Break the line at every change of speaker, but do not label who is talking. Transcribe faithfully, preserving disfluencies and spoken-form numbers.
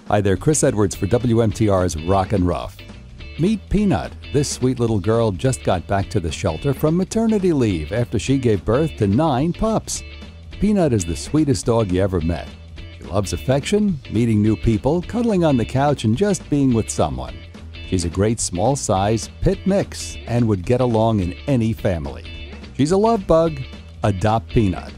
Hi there, Chris Edwards for W M T R's Rock N Ruff. Meet Peanut. This sweet little girl just got back to the shelter from maternity leave after she gave birth to nine pups. Peanut is the sweetest dog you ever met. She loves affection, meeting new people, cuddling on the couch, and just being with someone. She's a great small-size pit mix and would get along in any family. She's a love bug. Adopt Peanut.